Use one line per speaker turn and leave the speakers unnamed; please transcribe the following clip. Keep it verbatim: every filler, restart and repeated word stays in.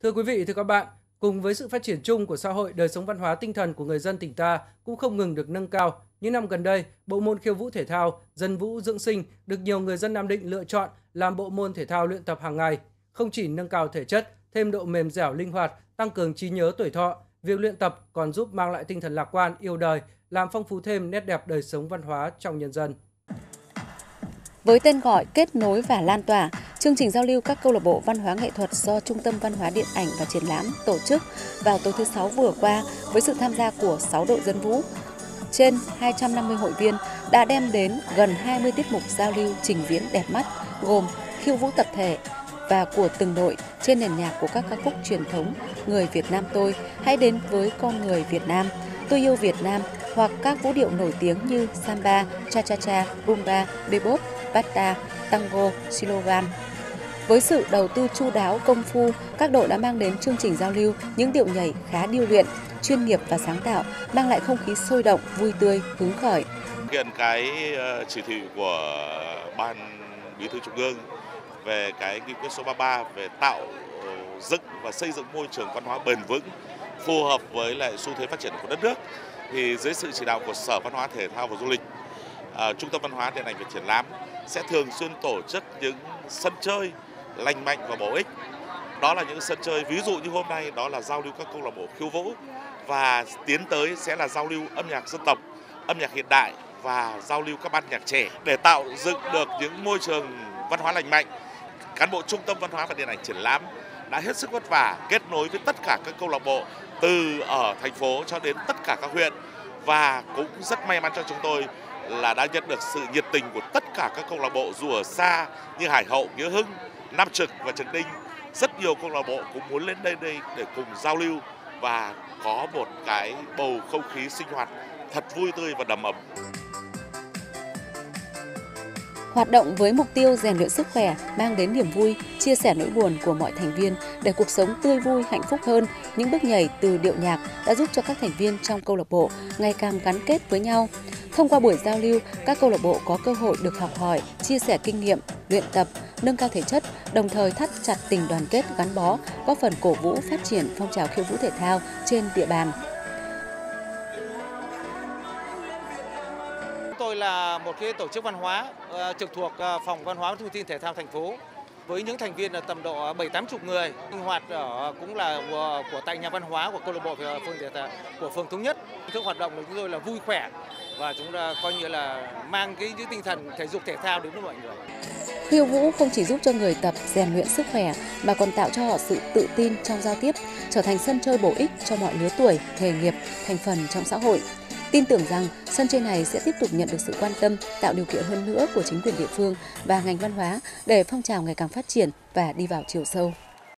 Thưa quý vị, thưa các bạn, cùng với sự phát triển chung của xã hội, đời sống văn hóa tinh thần của người dân tỉnh ta cũng không ngừng được nâng cao. Những năm gần đây, bộ môn khiêu vũ thể thao, dân vũ dưỡng sinh được nhiều người dân Nam Định lựa chọn làm bộ môn thể thao luyện tập hàng ngày. Không chỉ nâng cao thể chất, thêm độ mềm dẻo linh hoạt, tăng cường trí nhớ tuổi thọ, việc luyện tập còn giúp mang lại tinh thần lạc quan, yêu đời, làm phong phú thêm nét đẹp đời sống văn hóa trong nhân dân.
Với tên gọi Kết nối và lan tỏa, chương trình giao lưu các câu lạc bộ văn hóa nghệ thuật do Trung tâm Văn hóa Điện ảnh và Triển lãm tổ chức vào tối thứ Sáu vừa qua với sự tham gia của sáu đội dân vũ. Trên hai trăm năm mươi hội viên đã đem đến gần hai mươi tiết mục giao lưu trình diễn đẹp mắt, gồm khiêu vũ tập thể và của từng đội trên nền nhạc của các ca khúc truyền thống Người Việt Nam tôi, Hãy đến với con người Việt Nam, Tôi yêu Việt Nam hoặc các vũ điệu nổi tiếng như Samba, Cha Cha Cha, Rumba, Bebop, Bata, Tango, Silogan. Với sự đầu tư chu đáo công phu, các đội đã mang đến chương trình giao lưu những điệu nhảy khá điêu luyện, chuyên nghiệp và sáng tạo, mang lại không khí sôi động, vui tươi, hứng khởi.
Thực hiện cái chỉ thị của Ban Bí thư Trung ương về cái nghị quyết số ba mươi ba về tạo dựng và xây dựng môi trường văn hóa bền vững phù hợp với lại xu thế phát triển của đất nước, thì dưới sự chỉ đạo của Sở Văn hóa Thể thao và Du lịch, À, Trung tâm Văn hóa Điện ảnh và Triển lãm sẽ thường xuyên tổ chức những sân chơi lành mạnh và bổ ích. Đó là những sân chơi ví dụ như hôm nay đó là giao lưu các câu lạc bộ khiêu vũ, và tiến tới sẽ là giao lưu âm nhạc dân tộc, âm nhạc hiện đại và giao lưu các ban nhạc trẻ để tạo dựng được những môi trường văn hóa lành mạnh. Cán bộ Trung tâm Văn hóa và Điện ảnh Triển lãm đã hết sức vất vả kết nối với tất cả các câu lạc bộ từ ở thành phố cho đến tất cả các huyện, và cũng rất may mắn cho chúng tôi là đã nhận được sự nhiệt tình của tất cả các câu lạc bộ dù ở xa như Hải Hậu, Nghĩa Hưng, Nam Trực và Trần Ninh. Rất nhiều câu lạc bộ cũng muốn lên đây đây để cùng giao lưu và có một cái bầu không khí sinh hoạt thật vui tươi và đầm ấm.
Hoạt động với mục tiêu rèn luyện sức khỏe, mang đến niềm vui, chia sẻ nỗi buồn của mọi thành viên để cuộc sống tươi vui, hạnh phúc hơn. Những bước nhảy từ điệu nhạc đã giúp cho các thành viên trong câu lạc bộ ngày càng gắn kết với nhau. Thông qua buổi giao lưu, các câu lạc bộ có cơ hội được học hỏi, chia sẻ kinh nghiệm, luyện tập, nâng cao thể chất, đồng thời thắt chặt tình đoàn kết gắn bó, góp phần cổ vũ phát triển phong trào khiêu vũ thể thao trên địa bàn.
Tôi là một cái tổ chức văn hóa uh, trực thuộc uh, Phòng Văn hóa Thông tin Thể thao thành phố với những thành viên là tầm độ bảy tám chục người, sinh hoạt ở cũng là của, của tại nhà văn hóa của câu lạc bộ phường thể thao của phường Thống Nhất. Hình thức hoạt động của chúng tôi là vui khỏe và chúng ta coi như là mang cái, cái tinh thần thể dục thể thao đến với mọi người.
Khiêu vũ không chỉ giúp cho người tập rèn luyện sức khỏe mà còn tạo cho họ sự tự tin trong giao tiếp, trở thành sân chơi bổ ích cho mọi lứa tuổi, nghề nghiệp, thành phần trong xã hội. Tin tưởng rằng sân chơi này sẽ tiếp tục nhận được sự quan tâm, tạo điều kiện hơn nữa của chính quyền địa phương và ngành văn hóa để phong trào ngày càng phát triển và đi vào chiều sâu.